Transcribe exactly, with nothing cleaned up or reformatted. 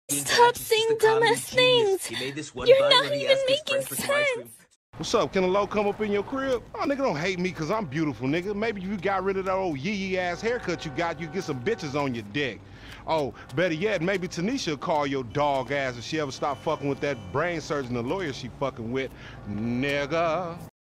Stop saying dumbass things. You're not even making sense. What's up? Can a low come up in your crib? Oh, nigga, don't hate me because I'm beautiful, nigga. Maybe if you got rid of that old yee-yee ass haircut you got, you get some bitches on your dick. Oh, better yet, maybe Tanisha will call your dog ass if she ever stop fucking with that brain surgeon, the lawyer she fucking with, nigga.